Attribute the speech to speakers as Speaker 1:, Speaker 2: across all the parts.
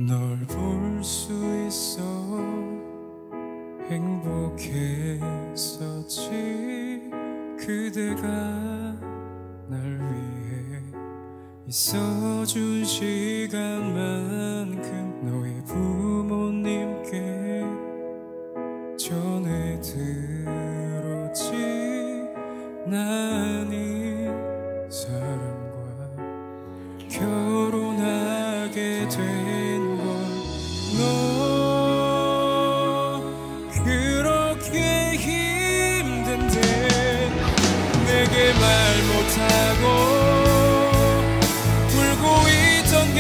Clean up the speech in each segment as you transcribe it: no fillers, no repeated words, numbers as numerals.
Speaker 1: 널 볼 수 있어 행복했었지. 그대가 날 위해 있어준 시간만큼 너희 부모님께 전해들었지. 난 이 사람과 결혼하게 된 걸. 너 그렇게 힘든데 내게 말 못하고 울고 있던 게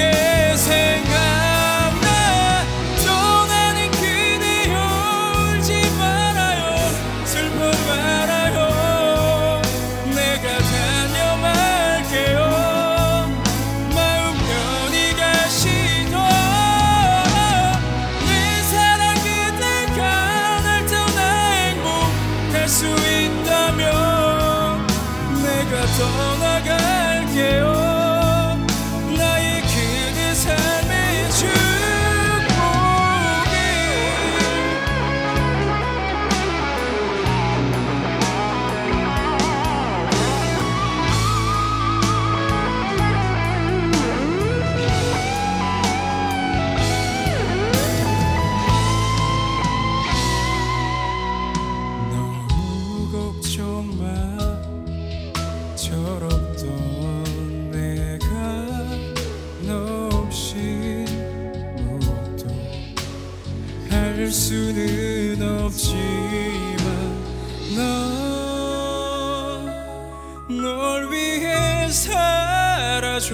Speaker 1: 생각나. 떠나는 그대여 울지 말아요. 슬퍼 말아요. 내가 다녀갈게요. 마음 편히 가시고 내 사랑 그대가 날 떠나 행복할 수 있다면 내가 떠나갈게요. 나의 그대 삶의 축복이. 너무 걱정 마. 철없던 내가 너 없이 무엇도 할 수는 없지만 널 위해 살아줘.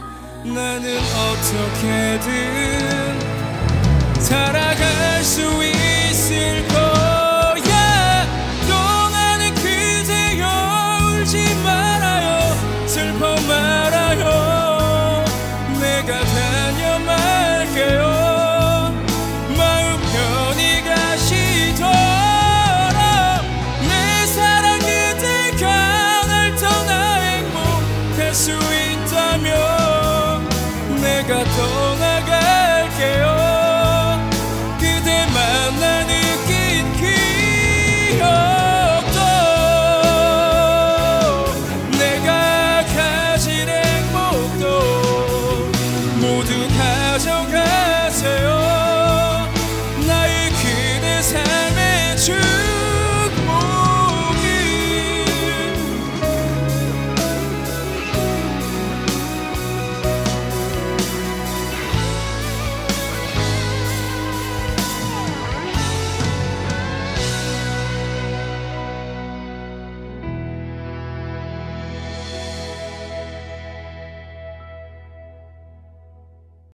Speaker 1: 나는 어떻게든 살아갈 수 있어.